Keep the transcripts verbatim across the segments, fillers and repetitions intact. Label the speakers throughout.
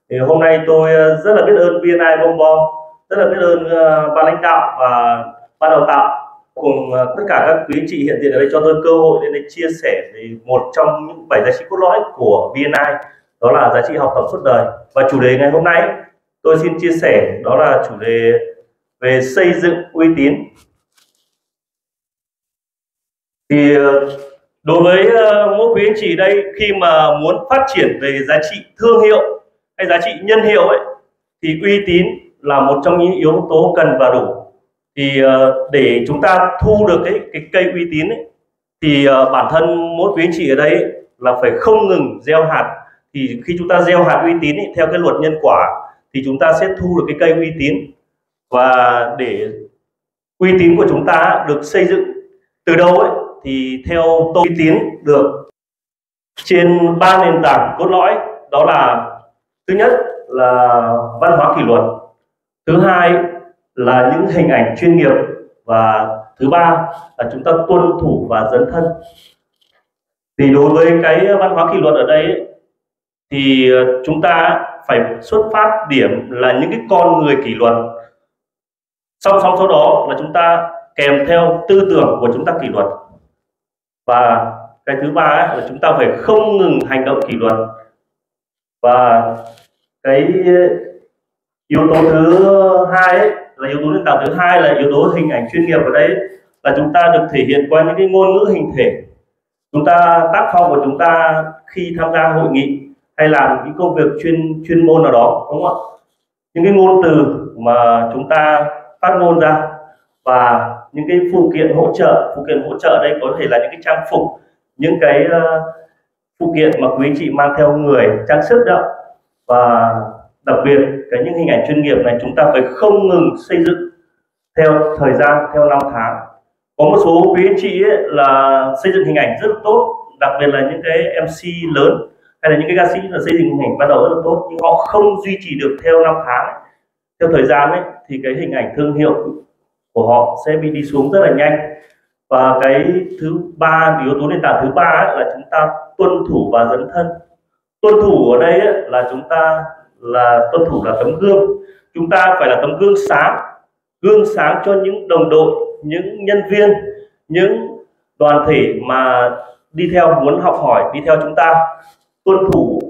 Speaker 1: Thì hôm nay tôi ờ, rất là biết ơn vê en i Bông Bom, rất là biết ơn ờ, ban lãnh đạo và ban đào tạo cùng ờ, tất cả các quý anh chị hiện diện ở đây cho tôi cơ hội để, để chia sẻ về một trong những bảy giá trị cốt lõi của vê en i, đó là giá trị học tập suốt đời. Và chủ đề ngày hôm nay tôi xin chia sẻ đó là chủ đề về xây dựng uy tín. Thì ờ, đối với uh, mỗi quý anh chị đây, khi mà muốn phát triển về giá trị thương hiệu hay giá trị nhân hiệu ấy, thì uy tín là một trong những yếu tố cần và đủ. Thì uh, để chúng ta thu được cái cái cây uy tín ấy, thì uh, bản thân mỗi quý anh chị ở đây ấy, là phải không ngừng gieo hạt. Thì khi chúng ta gieo hạt uy tín ấy, theo cái luật nhân quả, thì chúng ta sẽ thu được cái cây uy tín. Và để uy tín của chúng ta được xây dựng từ đâu ấy, thì theo tôi, uy tín được trên ba nền tảng cốt lõi, đó là thứ nhất là văn hóa kỷ luật, thứ hai là những hình ảnh chuyên nghiệp, và thứ ba là chúng ta tuân thủ và dấn thân. Thì đối với cái văn hóa kỷ luật ở đây ấy, thì chúng ta phải xuất phát điểm là những cái con người kỷ luật, song song sau đó là chúng ta kèm theo tư tưởng của chúng ta kỷ luật, và cái thứ ba ấy, là chúng ta phải không ngừng hành động kỷ luật. Và cái yếu tố thứ hai ấy, là yếu tố nền tảng thứ hai là yếu tố hình ảnh chuyên nghiệp. Ở đây là chúng ta được thể hiện qua những cái ngôn ngữ hình thể, chúng ta tác phong của chúng ta khi tham gia hội nghị hay làm những công việc chuyên chuyên môn nào đó, đúng không ạ? Những cái ngôn từ mà chúng ta phát ngôn ra, và những cái phụ kiện hỗ trợ. Phụ kiện hỗ trợ đây có thể là những cái trang phục, những cái uh, phụ kiện mà quý anh chị mang theo người, trang sức đó. Và đặc biệt cái những hình ảnh chuyên nghiệp này chúng ta phải không ngừng xây dựng theo thời gian, theo năm tháng. Có một số quý anh chị ấy là xây dựng hình ảnh rất là tốt, đặc biệt là những cái em xê lớn hay là những cái ca sĩ là xây dựng hình ảnh ban đầu rất là tốt, nhưng họ không duy trì được theo năm tháng, theo thời gian ấy, thì cái hình ảnh thương hiệu của họ sẽ bị đi xuống rất là nhanh. Và cái thứ ba, yếu tố nền tảng thứ ba ấy, là chúng ta tuân thủ và dấn thân. Tuân thủ ở đây ấy, là chúng ta là tuân thủ là tấm gương. Chúng ta phải là tấm gương sáng, gương sáng cho những đồng đội, những nhân viên, những đoàn thể mà đi theo, muốn học hỏi, đi theo chúng ta. Tuân thủ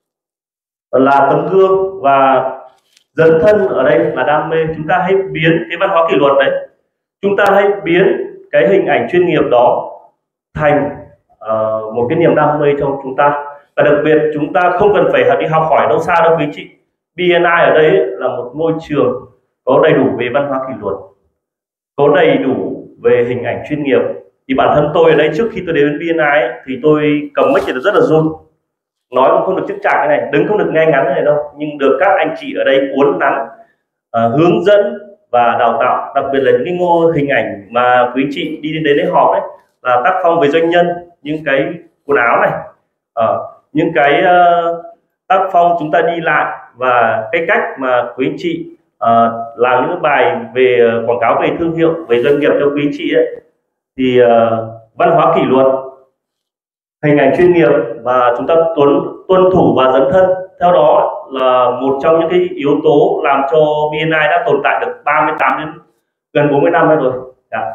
Speaker 1: là tấm gương, và dấn thân ở đây là đam mê. Chúng ta hãy biến cái văn hóa kỷ luật đấy, chúng ta hãy biến cái hình ảnh chuyên nghiệp đó thành uh, một cái niềm đam mê trong chúng ta. Và đặc biệt chúng ta không cần phải đi học hỏi đâu xa đâu quý chị. vê en i ở đây là một môi trường có đầy đủ về văn hóa kỷ luật, có đầy đủ về hình ảnh chuyên nghiệp. Thì bản thân tôi ở đây, trước khi tôi đến vê en i ấy, thì tôi cầm mic thì rất là run, nói cũng không được chững chạc cái này, đứng không được ngay ngắn cái này đâu, nhưng được các anh chị ở đây uốn nắn, uh, hướng dẫn và đào tạo. Đặc biệt là những cái ngô hình ảnh mà quý chị đi đến đấy họp ấy, là tác phong về doanh nhân, những cái quần áo này, uh, những cái uh, tác phong chúng ta đi lại, và cái cách mà quý anh chị uh, làm những bài về uh, quảng cáo về thương hiệu, về doanh nghiệp cho quý anh chị ấy, thì uh, văn hóa kỷ luật, hình ảnh chuyên nghiệp, và chúng ta tuân tuân thủ và dấn thân. Theo đó là một trong những cái yếu tố làm cho vê en i đã tồn tại được ba mươi tám đến gần bốn mươi năm rồi. Đã.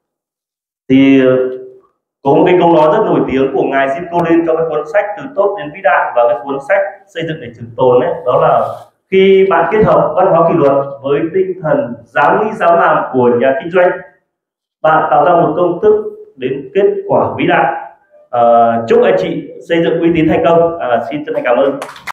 Speaker 1: Thì có một cái câu nói rất nổi tiếng của ngài Jim Collins trong cái cuốn sách Từ tốt đến vĩ đại và cái cuốn sách Xây dựng để trường tồn ấy, đó là khi bạn kết hợp văn hóa kỷ luật với tinh thần dám nghĩ dám làm của nhà kinh doanh, bạn tạo ra một công thức đến kết quả vĩ đại. À, chúc anh chị xây dựng uy tín thành công. À, xin chân thành cảm ơn.